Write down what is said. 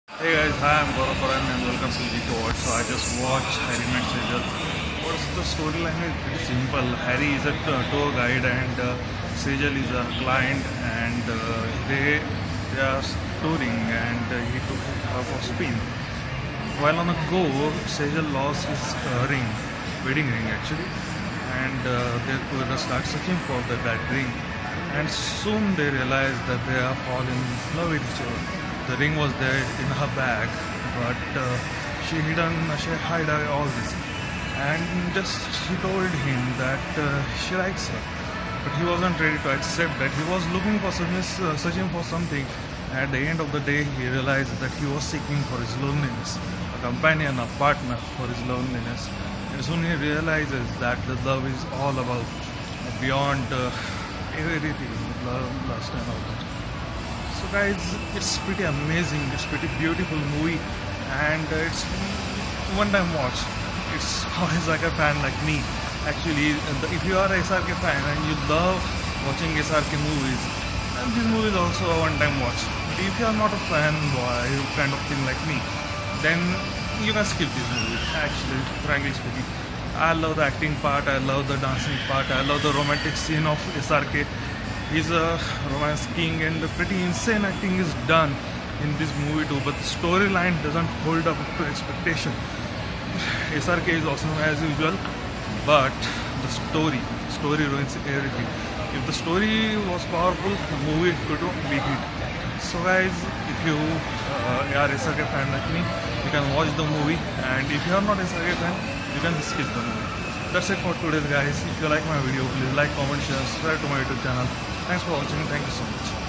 Hey guys, hi, I'm Gaurav Paran and welcome to Geek Awards. So I just watched Harry Met Sejal. What's the storyline is pretty simple. Harry is a tour guide and Sejal is a client, and they are touring, and he took her for spin. While on a go, Sejal lost his wedding ring actually, and they will start searching for that ring. And soon they realize that they are falling in love with each other. The ring was there in her bag, but she hid all this, and just she told him that she likes her, but he wasn't ready to accept that. He was looking for searching for something. At the end of the day, he realized that he was seeking for his loneliness, a companion, a partner for his loneliness. And soon he realizes that the love is all about beyond everything, love, lust, and all that. So guys, it's pretty amazing, it's pretty beautiful movie, and it's one-time watch. It's for a SRK fan like me. Actually, if you are a SRK fan and you love watching SRK movies, and this movie is also a one-time watch. But if you are not a fan boy kind of thing like me, then you can skip this movie. Actually, frankly speaking, I love the acting part, I love the dancing part, I love the romantic scene of SRK. He's a romance king, and the pretty insane acting is done in this movie too, but the storyline doesn't hold up to expectation. SRK is awesome as usual, but the story ruins everything. If the story was powerful, the movie could be hit. So guys, if you are SRK fan like me, you can watch the movie, and if you are not SRK fan, you can skip the movie. That's it for today guys. If you like my video, please like, comment, share, subscribe to my YouTube channel. Thanks for watching. Thank you so much.